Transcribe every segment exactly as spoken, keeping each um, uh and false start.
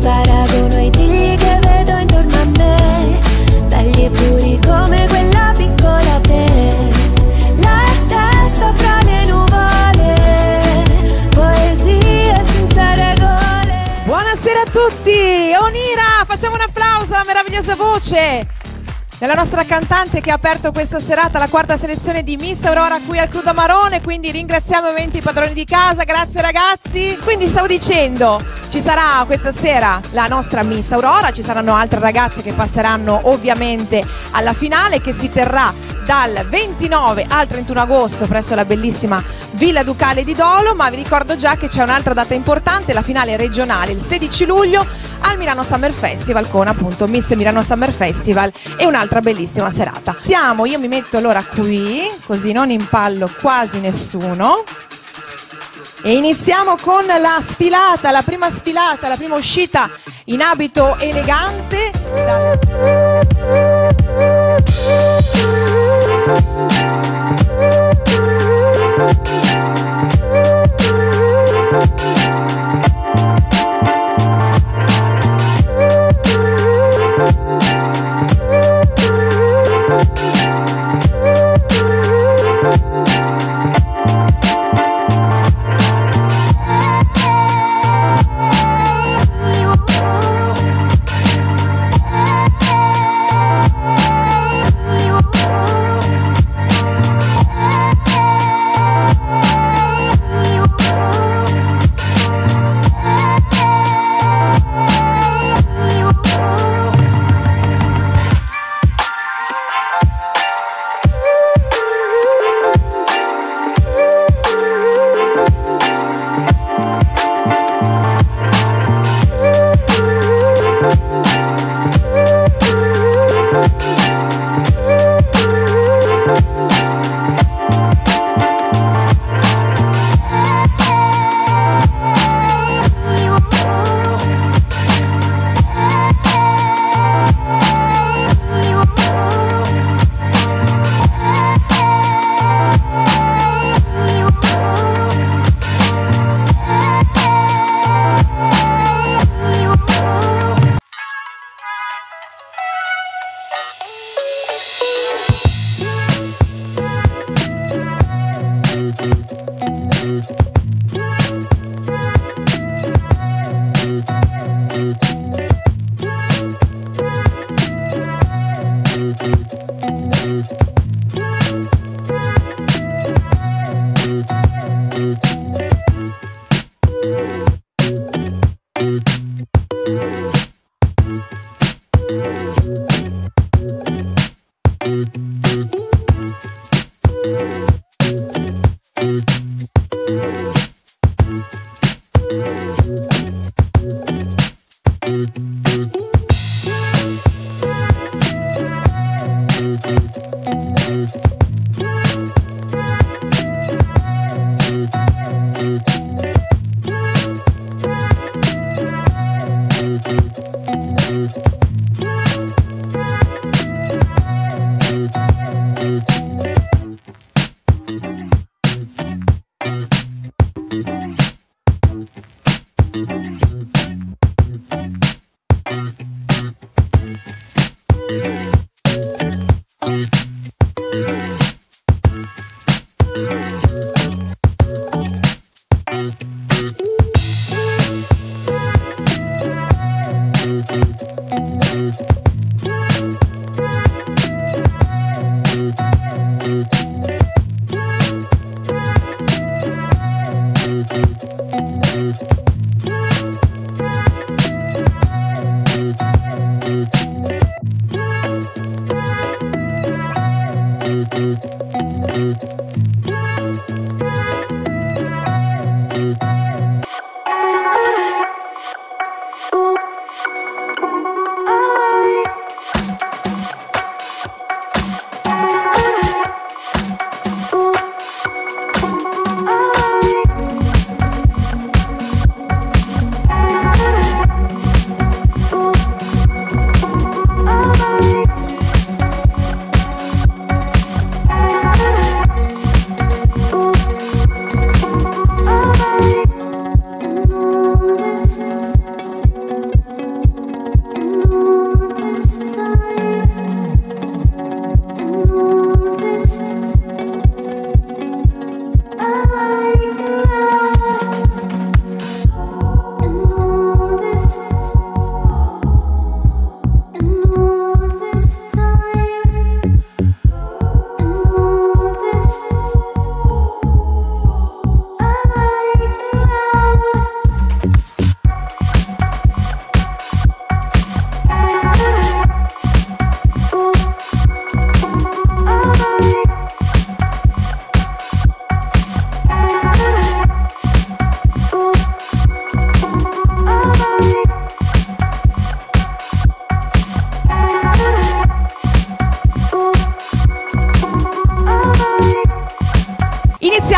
paragono ai gigli che vedo intorno a me, belli e puri come quella piccola pe. La testa fra le nuvole, poesie senza regole. Buonasera a tutti, Onira, facciamo un applauso alla meravigliosa voce della nostra cantante che ha aperto questa serata, la quarta selezione di Miss Aurora qui al Crudo Amarone, quindi ringraziamo ovviamente i padroni di casa, grazie ragazzi. Quindi stavo dicendo, ci sarà questa sera la nostra Miss Aurora, ci saranno altre ragazze che passeranno ovviamente alla finale che si terrà dal ventinove al trentuno agosto presso la bellissima Villa Ducale di Dolo, ma vi ricordo già che c'è un'altra data importante, la finale regionale il sedici luglio al Milano Summer Festival con appunto Miss Milano Summer Festival e un'altra bellissima serata. Siamo, io mi metto allora qui, così non impallo quasi nessuno. E iniziamo con la sfilata, la prima sfilata, la prima uscita in abito elegante.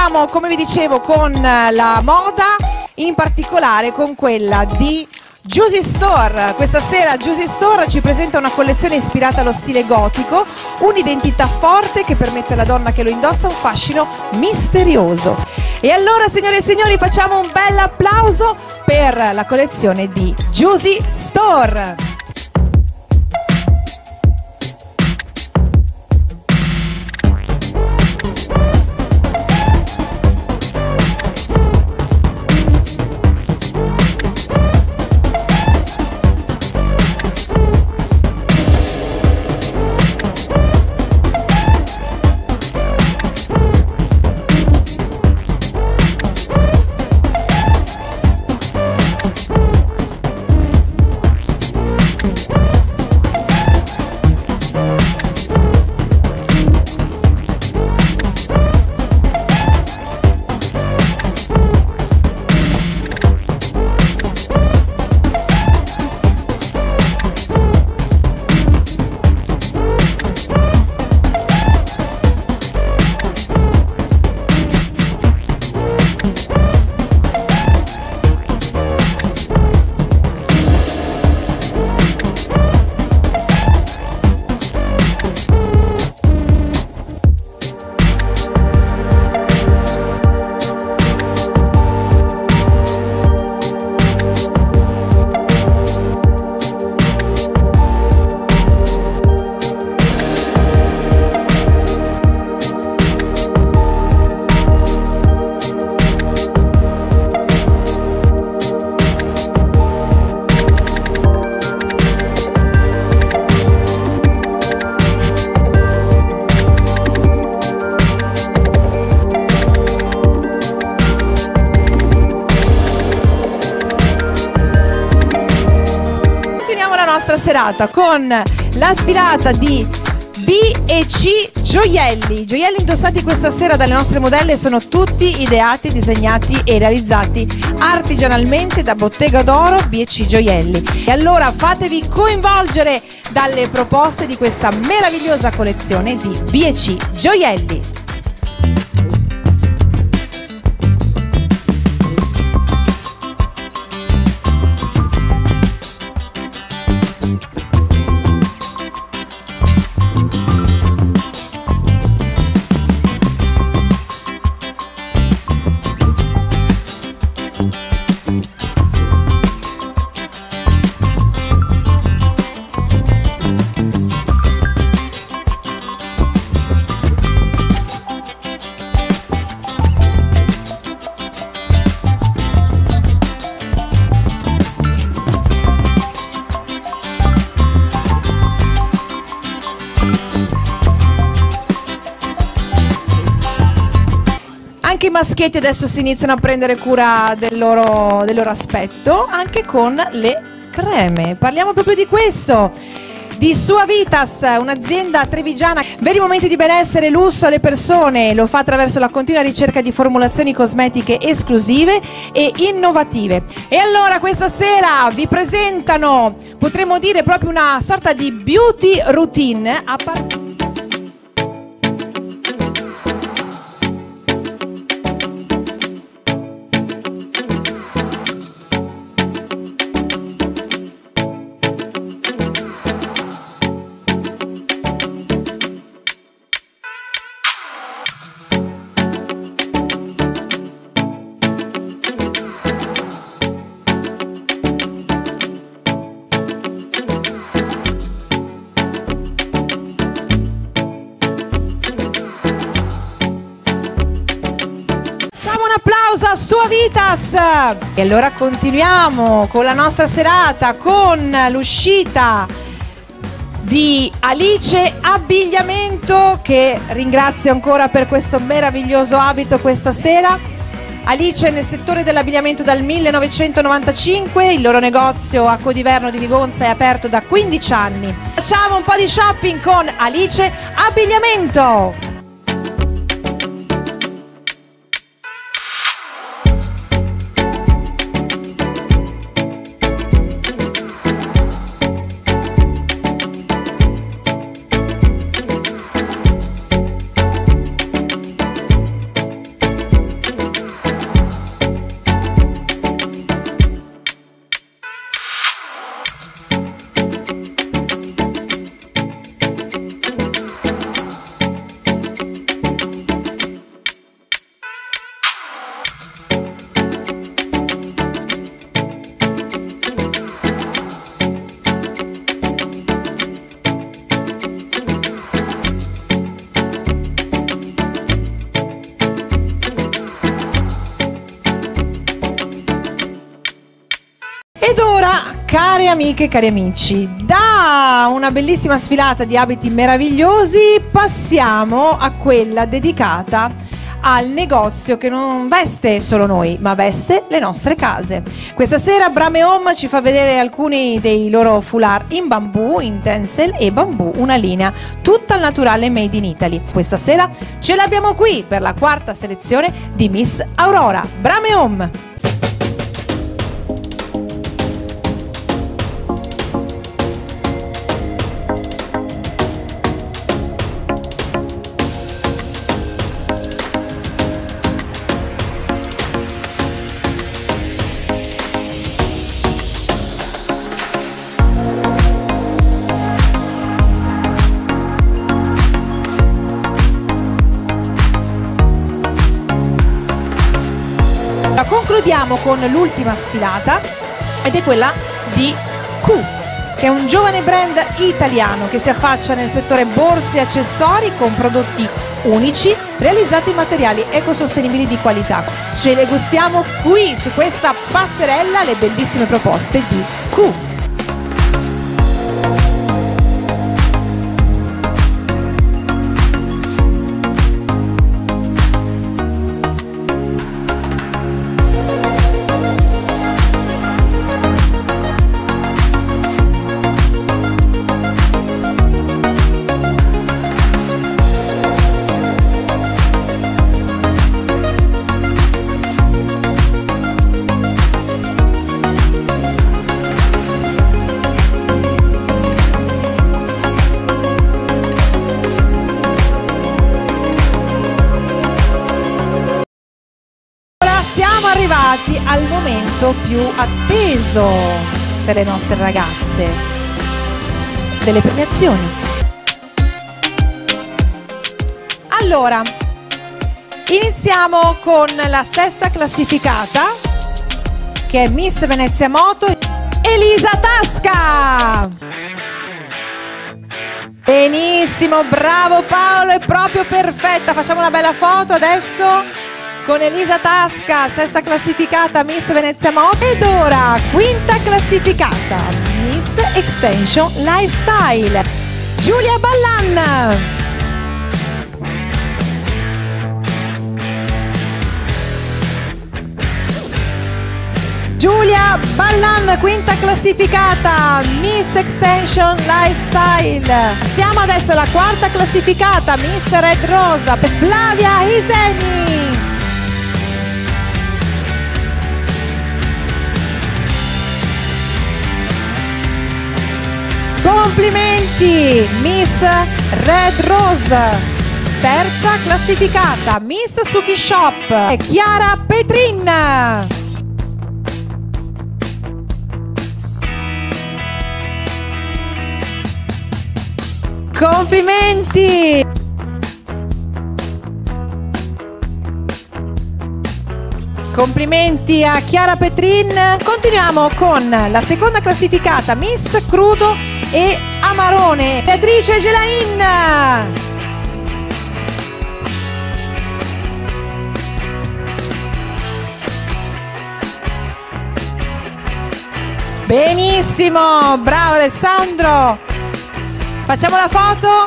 chiudiamo, come vi dicevo, con la moda, in particolare con quella di Juicy Store. Questa sera Juicy Store ci presenta una collezione ispirata allo stile gotico, un'identità forte che permette alla donna che lo indossa un fascino misterioso. E allora, signore e signori, facciamo un bel applauso per la collezione di Juicy Store. Serata con la sfilata di B e C gioielli. I gioielli indossati questa sera dalle nostre modelle sono tutti ideati, disegnati e realizzati artigianalmente da Bottega d'Oro B e C Gioielli. E allora fatevi coinvolgere dalle proposte di questa meravigliosa collezione di B e C Gioielli. Anche i maschietti adesso si iniziano a prendere cura del loro, del loro aspetto, anche con le creme. Parliamo proprio di questo, di Suavitas, un'azienda trevigiana. Veri momenti di benessere e lusso alle persone, lo fa attraverso la continua ricerca di formulazioni cosmetiche esclusive e innovative. E allora questa sera vi presentano, potremmo dire, proprio una sorta di beauty routine a partire a Suavitas. E allora continuiamo con la nostra serata, con l'uscita di Alice Abbigliamento, che ringrazio ancora per questo meraviglioso abito questa sera. Alice è nel settore dell'abbigliamento dal millenovecentonovantacinque, il loro negozio a Codiverno di Vigonza è aperto da quindici anni. Facciamo un po' di shopping con Alice Abbigliamento. Care amiche e cari amici, da una bellissima sfilata di abiti meravigliosi passiamo a quella dedicata al negozio che non veste solo noi, ma veste le nostre case. Questa sera Brame Home ci fa vedere alcuni dei loro foulard in bambù, in tencel e bambù, una linea tutta al naturale made in Italy. Questa sera ce l'abbiamo qui per la quarta selezione di Miss Aurora. Brame Home! Concludiamo con l'ultima sfilata ed è quella di Q, che è un giovane brand italiano che si affaccia nel settore borse e accessori con prodotti unici realizzati in materiali ecosostenibili di qualità. Ce le gustiamo qui su questa passerella le bellissime proposte di Q. Arrivati al momento più atteso delle nostre ragazze, delle premiazioni. Allora, iniziamo con la sesta classificata, che è Miss Venezia Moto, Elisa Tasca. Benissimo, bravo Paolo, è proprio perfetta. Facciamo una bella foto adesso con Elisa Tasca, sesta classificata Miss Venezia Moto. Ed ora quinta classificata Miss Extension Lifestyle, Giulia Ballan. Giulia Ballan, quinta classificata Miss Extension Lifestyle. Siamo adesso alla quarta classificata Miss Red Rosa, Flavia Iseni. Complimenti Miss Red Rose. Terza classificata Miss Suki Shop, Chiara Petrin. Complimenti. Complimenti a Chiara Petrin. Continuiamo con la seconda classificata Miss Crudo e Amarone, Beatrice Gelain. Benissimo, bravo Alessandro. Facciamo la foto.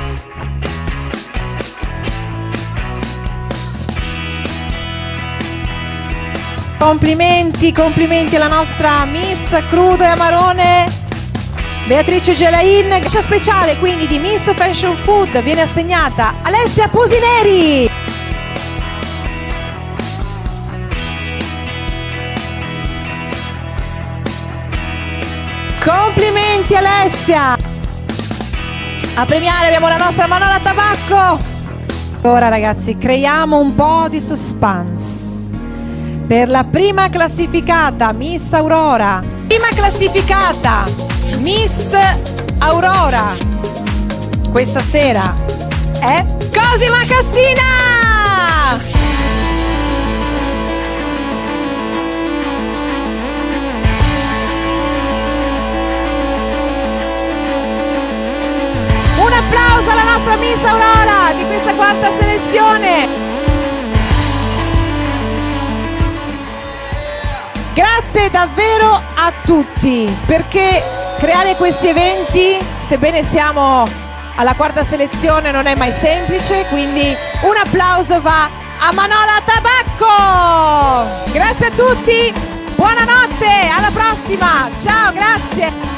Complimenti, complimenti alla nostra Miss Crudo e Amarone Beatrice Gelain. Caccia speciale quindi di Miss Fashion Food viene assegnata Alessia Pusineri. Complimenti Alessia. A premiare abbiamo la nostra Manola Tabacco. Ora ragazzi creiamo un po' di suspense per la prima classificata Miss Aurora. Prima classificata Miss Aurora questa sera è Cosima Cassina. Un applauso alla nostra Miss Aurora di questa quarta selezione. Grazie. Grazie davvero a tutti, perché creare questi eventi, sebbene siamo alla quarta selezione, non è mai semplice, quindi un applauso va a Manola Tabacco. Grazie a tutti, buonanotte, alla prossima, ciao, grazie.